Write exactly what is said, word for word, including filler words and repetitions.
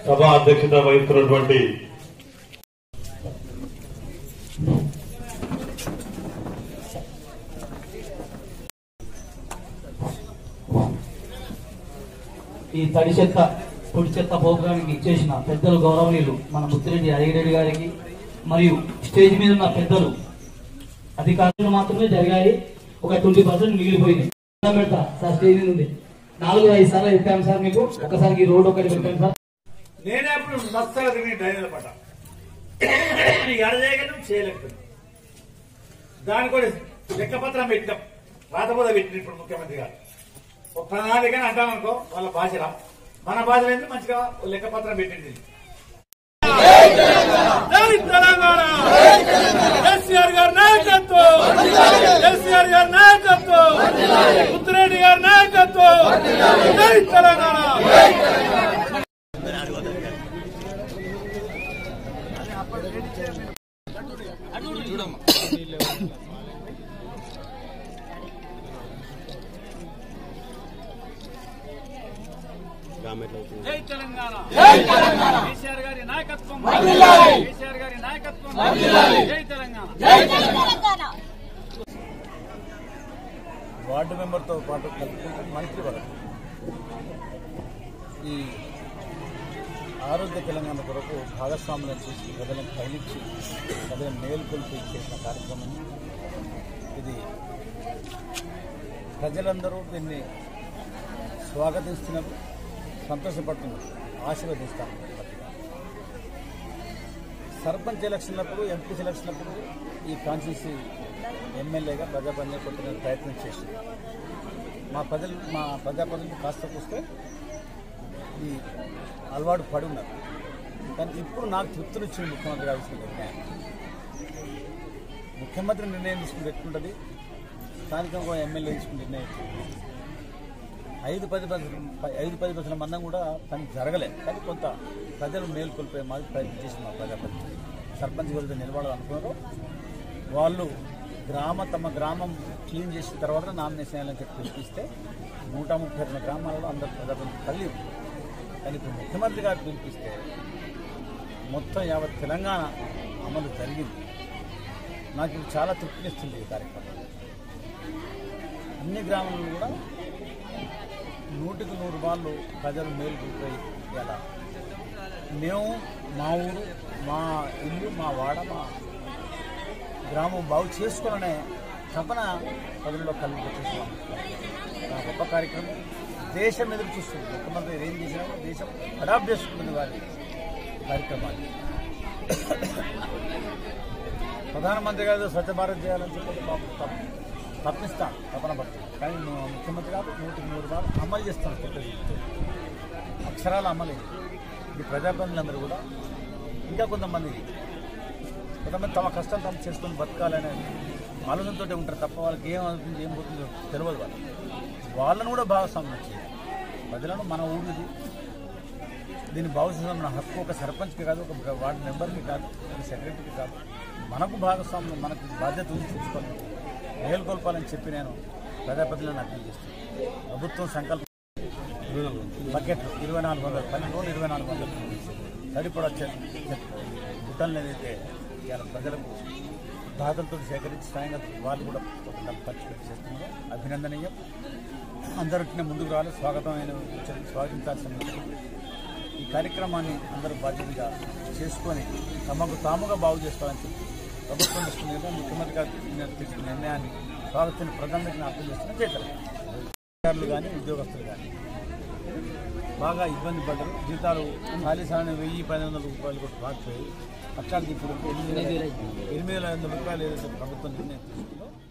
సభ అధ్యక్షత వహిస్తున్నటువంటి ఈ తడి చెత్త పొడి చెత్త ప్రోగ్రాంకి ఇచ్చేసిన పెద్దలు గౌరవనీయులు మన ముత్తిరెడ్డి అయ్యరెడ్డి గారికి మరియు స్టేజ్ మీద ఉన్న పెద్దలు అధికారులు మాత్రమే జరిగాయి. ఒక ట్వంటీ పర్సెంట్ మిగిలిపోయింది. పెడతా సార్ స్టేజ్ మీద ఉంది. నాలుగు ఐదు సార్లు చెప్పాము సార్ మీకు. ఒకసారికి రోడ్ ఒకటి పెట్టాను సార్. నేనే అప్పుడు నచ్చగా తిరిగి డ్రైనేజ్ పడ్డా ఎడజేయగలం చేయలేకపోయింది. దాని కూడా లెక్కపత్రం పెట్టాం, రాతబోధ పెట్టిన ఇప్పుడు ముఖ్యమంత్రి గారు ఒక ప్రణాళిక అంటామనుకో వాళ్ళ భాషలో, మన భాషలో ఏంటి మంచిగా లెక్కపత్రం పెట్టింది. తెలంగాణ కేసీఆర్ గారి నాయకత్వం, కేసీఆర్ గారి నాయకత్వం, ముత్తిరెడ్డి గారి నాయకత్వం. జై తెలంగాణ. జై తెలంగాణ. కేసీఆర్ గారి నాయకత్వం, కేసీఆర్ గారి నాయకత్వం. జై తెలంగాణ. వార్డు మెంబర్తో పాటు కలుపుకుంటూ మంత్రి వరకు ఈ ఆరోగ్య తెలంగాణ కొరకు భాగస్వాములను చేసి ప్రజలను కదిలించి ప్రజలను మేలుకొల్పి చేసిన కార్యక్రమం ఇది. ప్రజలందరూ దీన్ని స్వాగతిస్తున్నారు, సంతోషపడుతున్నారు, ఆశీర్వదిస్తాను. సర్పంచ్ ఎలక్షన్లప్పుడు, ఎంపీ ఎలక్షన్లప్పుడు ఈ కాన్స్టిట్యూన్సీ ఎమ్మెల్యేగా ప్రజాపంచ కొట్టిన ప్రయత్నం చేసి మా ప్రజలు మా ప్రజాప్రతినిధులు కాస్త వస్తే ఈ అలవాటు పడి ఉన్నారు. కానీ ఇప్పుడు నాకు తృప్తినిచ్చింది ముఖ్యమంత్రి గారు తీసుకున్న నిర్ణయం. ముఖ్యమంత్రి నిర్ణయం తీసుకుని పెట్టుకుంటుంది, స్థానికంగా ఎమ్మెల్యే తీసుకున్న నిర్ణయం. ఐదు పది ఐదు పది పర్సెంట్ మందం కూడా పని జరగలేదు. కానీ కొంత ప్రజలు మేల్కొల్పే మాది ప్రయత్నం చేసి మా ప్రజాప్రతినిధులు సర్పంచ్ గురించి నిలబడాలనుకున్నారు. వాళ్ళు గ్రామ తమ గ్రామం క్లీన్ చేసిన తర్వాత నామినేషన్ వేయాలని చెప్పి పిలిపిస్తే నూట ముప్పై రెండు గ్రామాలలో అందరు ప్రజాప్రతినిధులు కలిగి. కానీ ఇప్పుడు ముఖ్యమంత్రి గారు పిలిపిస్తే మొత్తం యావత్ తెలంగాణ అమలు జరిగింది. నాకు ఇప్పుడు చాలా తృప్తినిస్తుంది ఈ కార్యక్రమం. అన్ని గ్రామాలను కూడా నూటికి నూరు వాళ్ళు ప్రజలు మేలుకొల్పోయి ఎలా మేము మా ఊరు, మా ఇల్లు, మా వాడ, మా గ్రామం బాగు చేసుకోవాలనే తపన ప్రజల్లో కలిగి చేస్తున్నాం. ఆ గొప్ప కార్యక్రమం దేశం ఎదురు చూస్తుంది. ముఖ్యమంత్రి ఏం చేసినా దేశం అడాప్ట్ చేసుకుంటుంది వారి కార్యక్రమాన్ని. ప్రధానమంత్రి గారు స్వచ్ఛ భారత్ చేయాలని చెప్పి మాకు తప్పిస్తాను, తపన పడుతుంది. కానీ ముఖ్యమంత్రి గారు నూటికి నూరు బాగా అమలు చేస్తాను. అక్షరాలు అమలు ఇది. ప్రజాప్రతినిధులందరూ కూడా ఇంకా కొంతమంది కొంతమంది తమ కష్టం తమ చేసుకొని బతకాలనే ఆలోచనతో ఉంటారు తప్ప వాళ్ళకి ఏమవుతుంది ఏం పోతుందో తెలియదు. వాళ్ళు వాళ్ళను కూడా భాగస్వామ్యం చేయాలి. ప్రజలను మన ఊరిది దీన్ని భాగస్వామ్యం మన హక్కు ఒక సర్పంచ్కి కాదు, ఒక వార్డు మెంబర్కి కాదు, ఒక సెక్రటరీకి కాదు, మనకు భాగస్వామ్యం, మనకు బాధ్యత ఉంది చూసుకోవాలి, మేలుకొల్పాలని చెప్పి నేను ప్రజాప్రతినిధులను అప్పీల్ చేస్తాను. ప్రభుత్వం సంకల్పం బకెట్లు ఇరవై నాలుగు వందలు పన్నెండు రోజులు ఇరవై నాలుగు వందలు సరిపడా గుట్టలను ఏదైతే ఇవాళ ప్రజలకు దాతలతో సేకరించి స్వయంగా వాళ్ళు కూడా ఖర్చు పెట్టి చేస్తున్నారు. అభినందనీయం. అందరికీ ముందుకు రావాలి, స్వాగతమైన స్వాగతించాల్సిన ఈ కార్యక్రమాన్ని అందరూ బాధ్యతగా చేసుకొని తమకు తాముగా బాగు చేసుకోవాలని చెప్పి ప్రభుత్వం తీసుకునే ముఖ్యమంత్రి గారు తీసుకున్న నిర్ణయాన్ని స్వాగతించిన ప్రధానమంత్రిని అర్థం చేస్తున్న చేతలు అధికారులు కానీ ఉద్యోగస్తులు కానీ బాగా ఇబ్బంది పడ్డారు. జీతాలు ఖాళీ సాధారణ వెయ్యి పది వందల రూపాయలు కూడా రాకపోయాయి. అట్లాంటిది ఇప్పుడు ఎనిమిది ఎనిమిది వేల ఐదు వందల రూపాయలు ఏదైతే ప్రభుత్వం నిర్ణయం తీసుకుందో